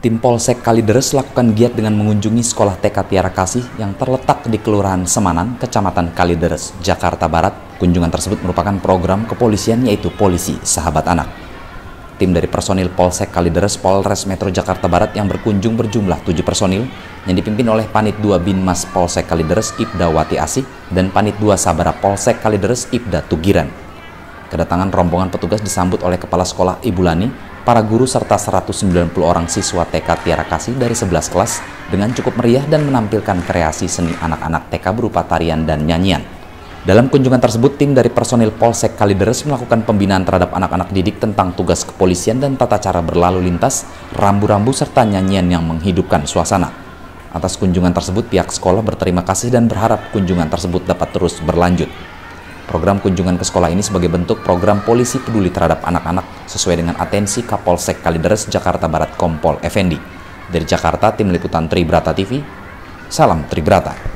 Tim Polsek Kalideres lakukan giat dengan mengunjungi sekolah TK Tiara Kasih yang terletak di Kelurahan Semanan, Kecamatan Kalideres, Jakarta Barat. Kunjungan tersebut merupakan program kepolisian yaitu Polisi Sahabat Anak. Tim dari personil Polsek Kalideres Polres Metro Jakarta Barat yang berkunjung berjumlah 7 personil yang dipimpin oleh Panit 2 Binmas Polsek Kalideres Ibda Wati Asih dan Panit 2 Sabara Polsek Kalideres Ibda Tugiran. Kedatangan rombongan petugas disambut oleh Kepala Sekolah Ibu Lani, para guru serta 190 orang siswa TK Tiara Kasih dari 11 kelas dengan cukup meriah dan menampilkan kreasi seni anak-anak TK berupa tarian dan nyanyian. Dalam kunjungan tersebut, tim dari personil Polsek Kalideres melakukan pembinaan terhadap anak-anak didik tentang tugas kepolisian dan tata cara berlalu lintas, rambu-rambu serta nyanyian yang menghidupkan suasana. Atas kunjungan tersebut, pihak sekolah berterima kasih dan berharap kunjungan tersebut dapat terus berlanjut. Program kunjungan ke sekolah ini sebagai bentuk program polisi peduli terhadap anak-anak sesuai dengan atensi Kapolsek Kalideres Jakarta Barat Kompol Effendi. Dari Jakarta, tim liputan Tribrata TV, salam Tribrata.